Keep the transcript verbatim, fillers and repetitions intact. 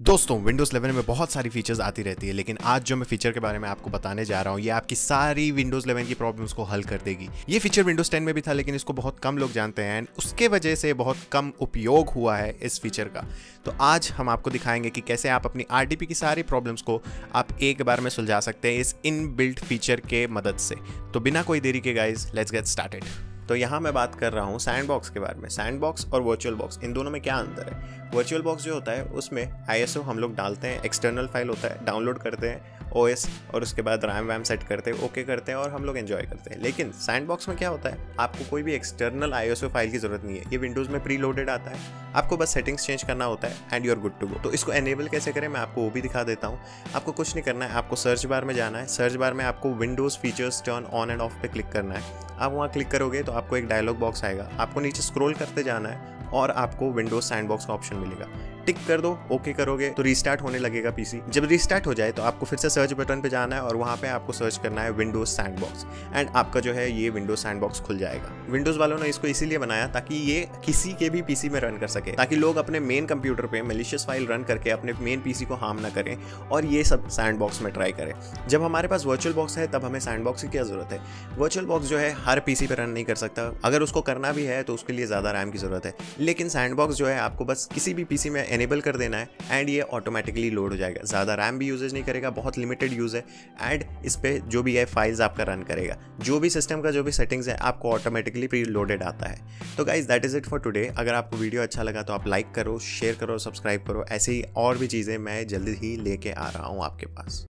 दोस्तों Windows eleven में बहुत सारी फीचर्स आती रहती है, लेकिन आज जो मैं फीचर के बारे में आपको बताने जा रहा हूँ ये आपकी सारी विंडोज़ इलेवन की प्रॉब्लम्स को हल कर देगी। ये फीचर विंडोज़ टेन में भी था, लेकिन इसको बहुत कम लोग जानते हैं एंड उसके वजह से बहुत कम उपयोग हुआ है इस फीचर का। तो आज हम आपको दिखाएंगे कि कैसे आप अपनी आरटीपी की सारी प्रॉब्लम्स को आप एक बार में सुलझा सकते हैं इस इनबिल्ट फीचर के मदद से। तो बिना कोई देरी के गाइज लेट्स गेट स्टार्टेड। तो यहाँ मैं बात कर रहा हूँ सैंडबॉक्स के बारे में। सैंडबॉक्स और वर्चुअल बॉक्स, इन दोनों में क्या अंतर है? वर्चुअल बॉक्स जो होता है उसमें आईएसओ हम लोग डालते हैं, एक्सटर्नल फाइल होता है, डाउनलोड करते हैं ओएस और उसके बाद रैम वैम सेट करते हैं, ओके करते हैं और हम लोग एंजॉय करते हैं। लेकिन सैंडबॉक्स में क्या होता है, आपको कोई भी एक्सटर्नल आईएसओ फाइल की जरूरत नहीं है। ये विंडोज़ में प्री लोडेड आता है, आपको बस सेटिंग्स चेंज करना होता है and you are good to go. तो इसको एनेबल कैसे करें मैं आपको वो भी दिखा देता हूँ। आपको कुछ नहीं करना है, आपको सर्च बार में जाना है। सर्च बार में आपको Windows features turn on and off पे क्लिक करना है। आप वहाँ क्लिक करोगे तो आपको एक डायलॉग बॉक्स आएगा, आपको नीचे स्क्रॉल करते जाना है और आपको विंडोज सैंडबॉक्स का ऑप्शन मिलेगा। टिक कर दो, ओके करोगे तो रीस्टार्ट होने लगेगा पीसी। जब रीस्टार्ट हो जाए तो आपको फिर से सर्च बटन पे जाना है और वहाँ पे आपको सर्च करना है विंडोज सैंडबॉक्स एंड आपका जो है ये विंडोज सैंडबॉक्स खुल जाएगा। विंडोज वालों ने इसको इसीलिए बनाया ताकि ये किसी के भी पीसी में रन कर सके, ताकि लोग अपने मेन कंप्यूटर पे मैलिशियस फाइल रन करके अपने मेन पीसी को हार्म ना करें और ये सब सैंडबॉक्स में ट्राई करें। जब हमारे पास वर्चुअल बॉक्स है तब हमें सैंडबॉक्स की क्या जरूरत है? वर्चुअल बॉक्स जो है हर पीसी पे रन नहीं कर सकता, अगर उसको करना भी है तो उसके लिए ज़्यादा रैम की जरूरत है। लेकिन सैंडबॉक्स जो है आपको बस किसी भी पीसी में एनेबल कर देना है एंड ये ऑटोमेटिकली लोड हो जाएगा। ज़्यादा रैम भी यूजेज नहीं करेगा, बहुत लिमिटेड यूज़ है एंड इस पे जो भी है फाइल्स आपका रन करेगा। जो भी सिस्टम का जो भी सेटिंग्स है आपको ऑटोमेटिकली प्री लोडेड आता है। तो guys that is it for today. अगर आपको वीडियो अच्छा लगा तो आप लाइक करो, शेयर करो, सब्सक्राइब करो। ऐसे ही और भी चीज़ें मैं जल्दी ही लेके आ रहा हूँ आपके पास।